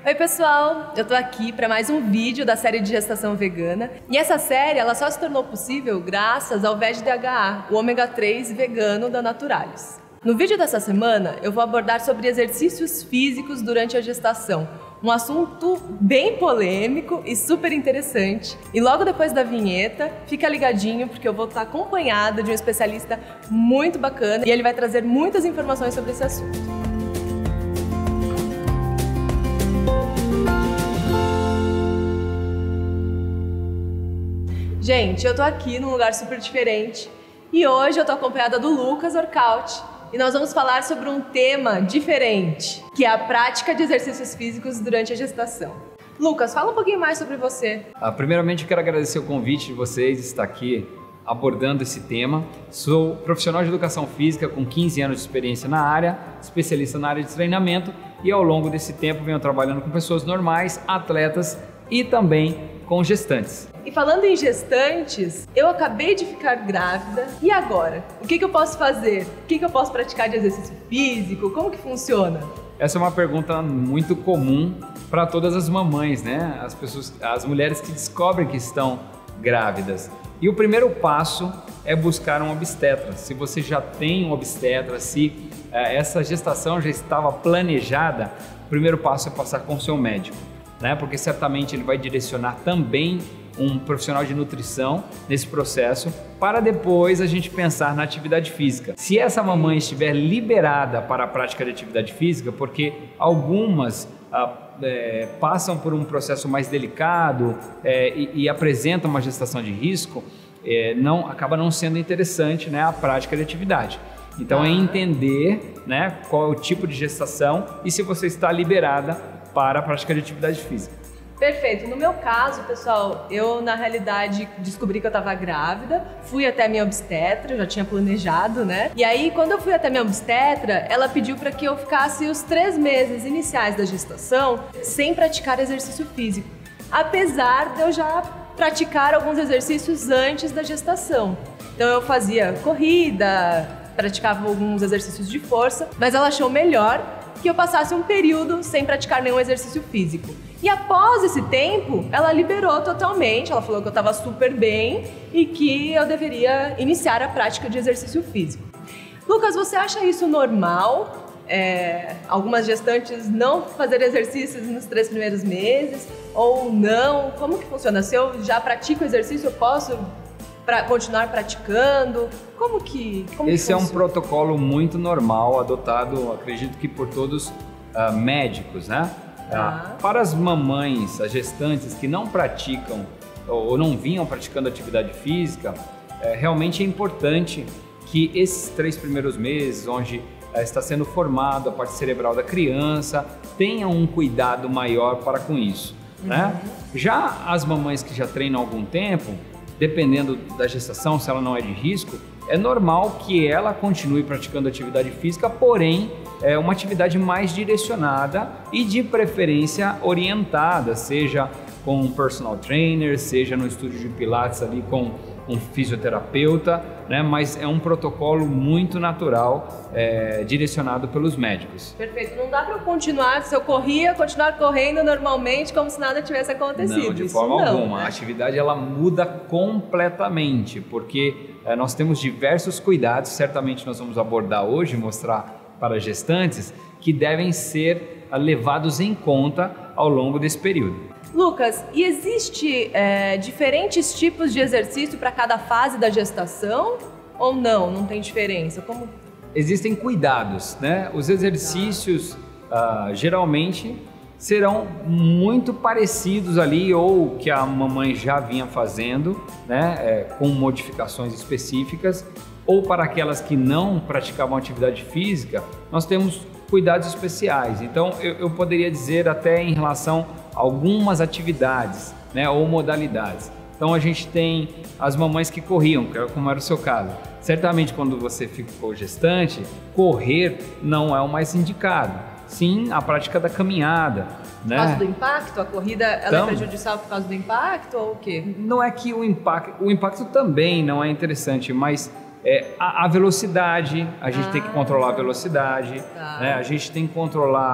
Oi pessoal, eu tô aqui para mais um vídeo da série de gestação vegana. E essa série ela só se tornou possível graças ao VEGDHA, o ômega 3 vegano da Naturalis. No vídeo dessa semana eu vou abordar sobre exercícios físicos durante a gestação, um assunto bem polêmico e super interessante. E logo depois da vinheta, fica ligadinho porque eu vou estar acompanhada de um especialista muito bacana e ele vai trazer muitas informações sobre esse assunto. Gente, eu tô aqui num lugar super diferente e hoje eu tô acompanhada do Lucas Orcaut e nós vamos falar sobre um tema diferente, que é a prática de exercícios físicos durante a gestação. Lucas, fala um pouquinho mais sobre você. Primeiramente, eu quero agradecer o convite de vocês de estar aqui abordando esse tema. Sou profissional de educação física com 15 anos de experiência na área, especialista na área de treinamento e ao longo desse tempo venho trabalhando com pessoas normais, atletas e também com gestantes. E falando em gestantes, eu acabei de ficar grávida e agora? O que eu posso fazer? O que eu posso praticar de exercício físico? Como que funciona? Essa é uma pergunta muito comum para todas as mamães, né? As mulheres que descobrem que estão grávidas. E o primeiro passo é buscar um obstetra. Se você já tem um obstetra, se essa gestação já estava planejada, o primeiro passo é passar com o seu médico, né? Porque certamente ele vai direcionar também um profissional de nutrição nesse processo para depois a gente pensar na atividade física. Se essa mamãe estiver liberada para a prática de atividade física, porque algumas passam por um processo mais delicado e apresentam uma gestação de risco, acaba não sendo interessante, né, a prática de atividade. Então é entender, né, qual é o tipo de gestação e se você está liberada para a prática de atividade física. Perfeito. No meu caso, pessoal, eu na realidade descobri que eu estava grávida, fui até a minha obstetra, eu já tinha planejado, né? E aí, quando eu fui até a minha obstetra, ela pediu para que eu ficasse os 3 meses iniciais da gestação sem praticar exercício físico, apesar de eu já praticar alguns exercícios antes da gestação. Então eu fazia corrida, praticava alguns exercícios de força, mas ela achou melhor que eu passasse um período sem praticar nenhum exercício físico. E após esse tempo, ela liberou totalmente, ela falou que eu estava super bem e que eu deveria iniciar a prática de exercício físico. Lucas, você acha isso normal? Algumas gestantes não fazer exercícios nos 3 primeiros meses ou não? Como que funciona? Se eu já pratico exercício, eu posso continuar praticando? Como que Esse é um funciona? protocolo muito normal, adotado, acredito que por todos médicos, né? Para as mamães, as gestantes que não praticam ou não vinham praticando atividade física, realmente é importante que esses 3 primeiros meses, onde está sendo formada a parte cerebral da criança, tenham um cuidado maior para com isso, né? Já as mamães que já treinam há algum tempo, dependendo da gestação, se ela não é de risco, é normal que ela continue praticando atividade física, porém é uma atividade mais direcionada e de preferência orientada, seja com um personal trainer, seja no estúdio de pilates ali com um fisioterapeuta, né? Mas é um protocolo muito natural, direcionado pelos médicos. Perfeito. Não dá para eu continuar, se eu corria, continuar correndo normalmente como se nada tivesse acontecido. Não, de forma alguma. Né? A atividade ela muda completamente, porque nós temos diversos cuidados, certamente nós vamos abordar hoje, mostrar para gestantes, que devem ser levados em conta ao longo desse período. Lucas, e existe diferentes tipos de exercício para cada fase da gestação ou não? Não tem diferença? Como? Existem cuidados, né? Os exercícios geralmente serão muito parecidos ali ou que a mamãe já vinha fazendo, né? Com modificações específicas, ou para aquelas que não praticavam atividade física, nós temos cuidados especiais. Então eu poderia dizer até em relação a algumas atividades, né, ou modalidades. Então a gente tem as mamães que corriam, como era o seu caso. Certamente quando você ficou gestante, correr não é o mais indicado. Sim, a prática da caminhada, né? Por causa do impacto? A corrida ela é prejudicial por causa do impacto ou o quê? Não é que o impacto também não é interessante, mas a velocidade, a gente tem que controlar a velocidade, né? A gente tem que controlar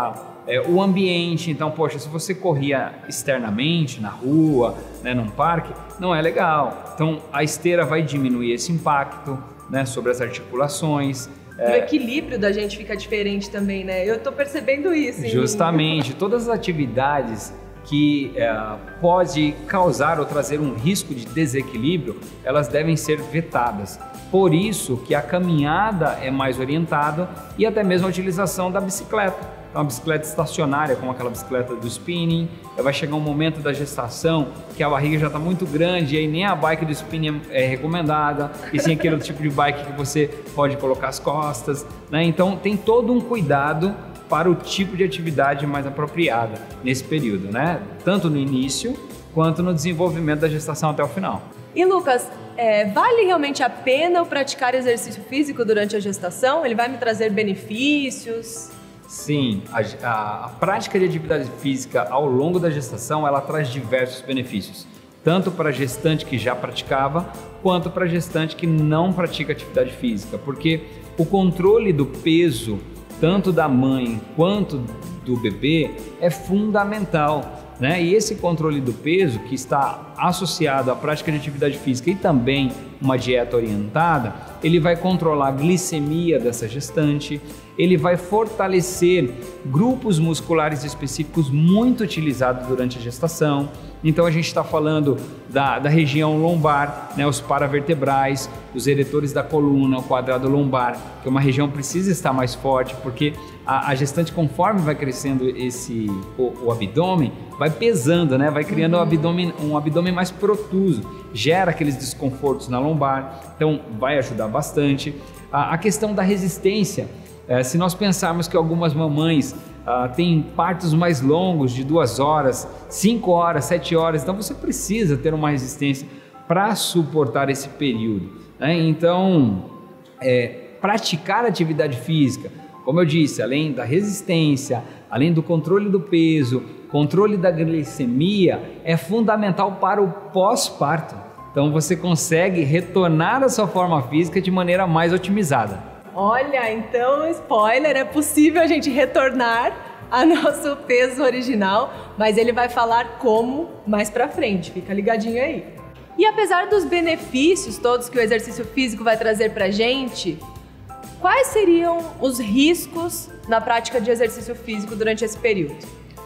O ambiente, então, poxa, se você corria externamente, na rua, né, num parque, não é legal. Então, a esteira vai diminuir esse impacto, né, sobre as articulações. O equilíbrio da gente fica diferente também, né? Eu tô percebendo isso. Justamente, todas as atividades que pode causar ou trazer um risco de desequilíbrio, elas devem ser vetadas. Por isso que a caminhada é mais orientada e até mesmo a utilização da bicicleta. Então, a bicicleta estacionária, como aquela bicicleta do spinning, vai chegar um momento da gestação que a barriga já está muito grande e aí nem a bike do spinning é recomendada, e sim aquele tipo de bike que você pode colocar as costas, né? Então tem todo um cuidado para o tipo de atividade mais apropriada nesse período, né? Tanto no início quanto no desenvolvimento da gestação até o final. E Lucas, vale realmente a pena eu praticar exercício físico durante a gestação? Ele vai me trazer benefícios? Sim, a prática de atividade física ao longo da gestação, ela traz diversos benefícios, tanto para a gestante que já praticava, quanto para a gestante que não pratica atividade física, porque o controle do peso, tanto da mãe quanto do bebê, é fundamental, né? E esse controle do peso, que está associado à prática de atividade física e também uma dieta orientada, ele vai controlar a glicemia dessa gestante, ele vai fortalecer grupos musculares específicos muito utilizados durante a gestação. Então a gente está falando da região lombar, né, os paravertebrais, os eretores da coluna, o quadrado lombar, que é uma região que precisa estar mais forte, porque a gestante, conforme vai crescendo o abdômen, vai pesando, né, vai criando um abdômen mais protuso, gera aqueles desconfortos na lombar, então vai ajudar bastante. A questão da resistência, se nós pensarmos que algumas mamães têm partos mais longos, de 2 horas, 5 horas, 7 horas, então você precisa ter uma resistência para suportar esse período, né? Então, praticar atividade física, como eu disse, além da resistência, além do controle do peso, controle da glicemia, é fundamental para o pós-parto. Então você consegue retornar à sua forma física de maneira mais otimizada. Olha, então, spoiler, é possível a gente retornar ao nosso peso original, mas ele vai falar como mais pra frente, fica ligadinho aí. E apesar dos benefícios todos que o exercício físico vai trazer pra gente, quais seriam os riscos na prática de exercício físico durante esse período?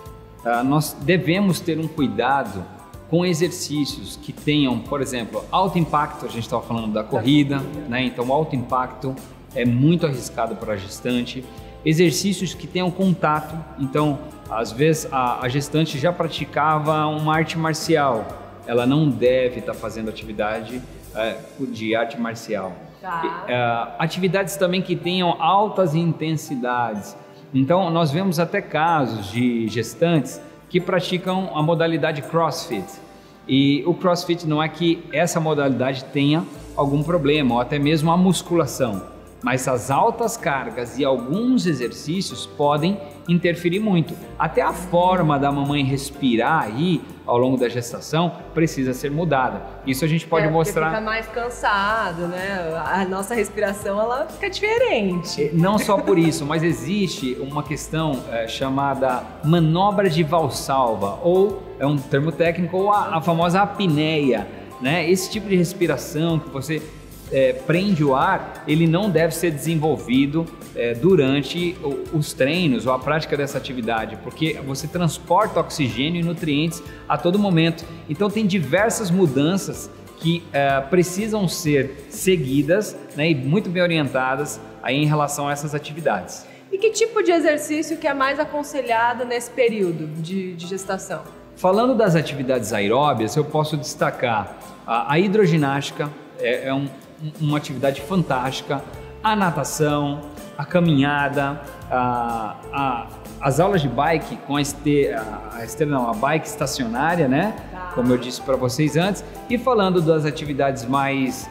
Nós devemos ter um cuidado com exercícios que tenham, por exemplo, alto impacto. A gente estava falando da corrida, né? Então alto impacto é muito arriscado para a gestante. Exercícios que tenham contato, então às vezes a gestante já praticava uma arte marcial, ela não deve estar fazendo atividade de arte marcial. Atividades também que tenham altas intensidades. Então nós vemos até casos de gestantes que praticam a modalidade CrossFit. E o CrossFit não é que essa modalidade tenha algum problema, ou até mesmo a musculação, mas as altas cargas e alguns exercícios podem interferir muito. Até a forma da mamãe respirar aí ao longo da gestação precisa ser mudada. Isso a gente pode mostrar. Fica mais cansado, né? A nossa respiração ela fica diferente. Não só por isso, mas existe uma questão chamada manobra de Valsalva, ou é um termo técnico, ou a famosa apneia, né? Esse tipo de respiração que você prende o ar, ele não deve ser desenvolvido durante os treinos ou a prática dessa atividade, porque você transporta oxigênio e nutrientes a todo momento. Então tem diversas mudanças que precisam ser seguidas, né, e muito bem orientadas aí em relação a essas atividades. E que tipo de exercício que é mais aconselhado nesse período de gestação? Falando das atividades aeróbias, eu posso destacar a hidroginástica, uma atividade fantástica, a natação, a caminhada, as aulas de bike com a bike estacionária, né? Como eu disse para vocês antes. E falando das atividades mais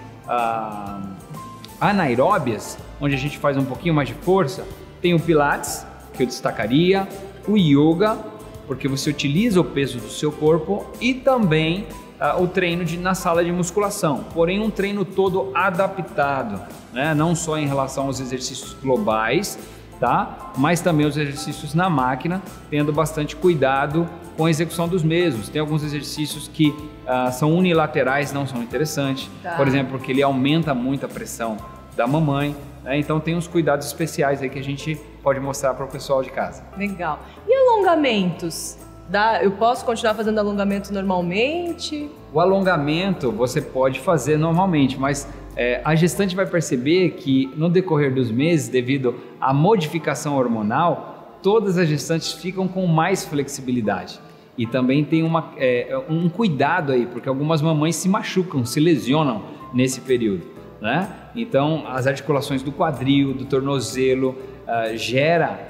anaeróbias, onde a gente faz um pouquinho mais de força, tem o Pilates, que eu destacaria, o Yoga, porque você utiliza o peso do seu corpo, e também o treino na sala de musculação, porém um treino todo adaptado, né? Não só em relação aos exercícios globais, tá? Mas também os exercícios na máquina, tendo bastante cuidado com a execução dos mesmos. Tem alguns exercícios que são unilaterais, não são interessantes. Tá. Por exemplo, porque ele aumenta muito a pressão da mamãe, né? Então tem uns cuidados especiais aí que a gente pode mostrar para o pessoal de casa. Legal. E alongamentos? Eu posso continuar fazendo alongamento normalmente? O alongamento você pode fazer normalmente, mas a gestante vai perceber que no decorrer dos meses, devido à modificação hormonal, todas as gestantes ficam com mais flexibilidade. E também tem um cuidado aí, porque algumas mamães se machucam, se lesionam nesse período, né? Então, as articulações do quadril, do tornozelo, gera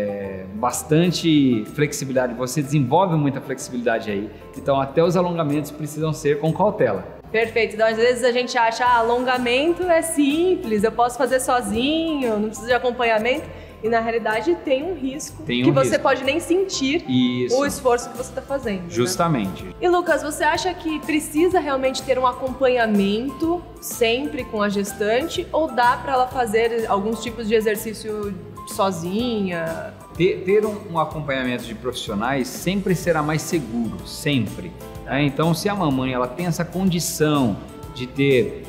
bastante flexibilidade, você desenvolve muita flexibilidade aí. Então, até os alongamentos precisam ser com cautela. Perfeito. Então, às vezes a gente acha, alongamento é simples, eu posso fazer sozinho, não preciso de acompanhamento. E na realidade tem um risco você pode nem sentir o esforço que você está fazendo. Justamente. Né? E Lucas, você acha que precisa realmente ter um acompanhamento sempre com a gestante ou dá para ela fazer alguns tipos de exercício sozinha? Ter um acompanhamento de profissionais sempre será mais seguro, sempre. Né? Então, se a mamãe ela tem essa condição de ter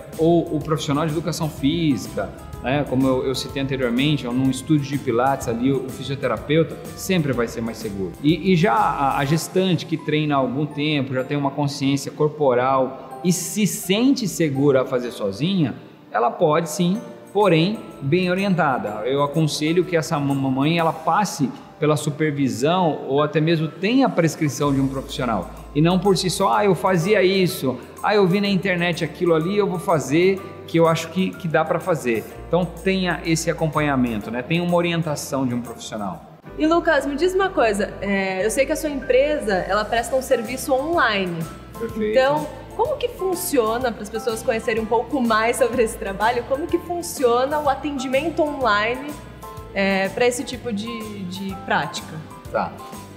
ou o profissional de educação física, né, como eu citei anteriormente, num estúdio de pilates ali, o fisioterapeuta sempre vai ser mais seguro. E já a gestante que treina há algum tempo, já tem uma consciência corporal e se sente segura a fazer sozinha, ela pode sim, porém bem orientada. Eu aconselho que essa mamãe ela passe pela supervisão ou até mesmo tenha a prescrição de um profissional. E não por si só, eu fazia isso, eu vi na internet aquilo ali, eu vou fazer, que eu acho que dá para fazer. Então tenha esse acompanhamento, né? Tenha uma orientação de um profissional. E Lucas, me diz uma coisa, eu sei que a sua empresa, ela presta um serviço online. Perfeito. Então, como que funciona, para as pessoas conhecerem um pouco mais sobre esse trabalho, como que funciona o atendimento online para esse tipo de prática? Tá.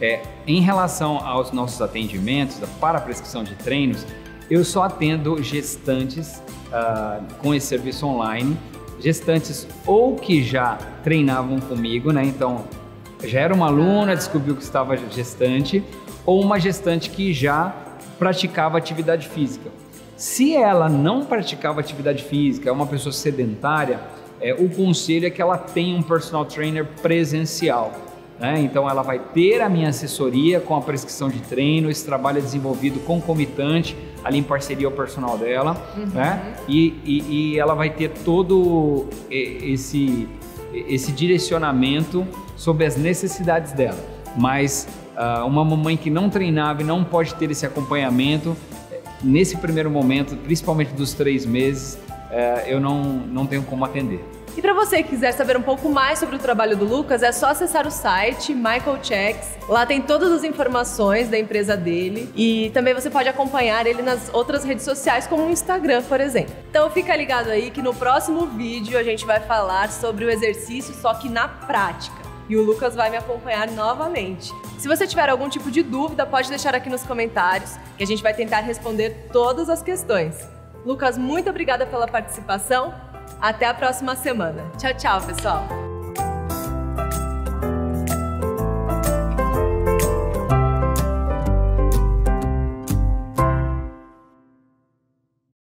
Em relação aos nossos atendimentos, para a prescrição de treinos, eu só atendo gestantes com esse serviço online, gestantes ou que já treinavam comigo, né? Então, já era uma aluna, descobriu que estava gestante, ou uma gestante que já praticava atividade física. Se ela não praticava atividade física, é uma pessoa sedentária, o conselho é que ela tenha um personal trainer presencial. Então ela vai ter a minha assessoria com a prescrição de treino, esse trabalho é desenvolvido concomitante, ali em parceria ao personal dela, né? E ela vai ter todo esse direcionamento sobre as necessidades dela. Mas uma mamãe que não treinava e não pode ter esse acompanhamento, nesse primeiro momento, principalmente dos 3 meses, eu não tenho como atender. E para você que quiser saber um pouco mais sobre o trabalho do Lucas, é só acessar o site Michael Checks. Lá tem todas as informações da empresa dele e também você pode acompanhar ele nas outras redes sociais, como o Instagram, por exemplo. Então fica ligado aí que no próximo vídeo a gente vai falar sobre o exercício, só que na prática. E o Lucas vai me acompanhar novamente. Se você tiver algum tipo de dúvida, pode deixar aqui nos comentários, que a gente vai tentar responder todas as questões. Lucas, muito obrigada pela participação. Até a próxima semana. Tchau, tchau, pessoal!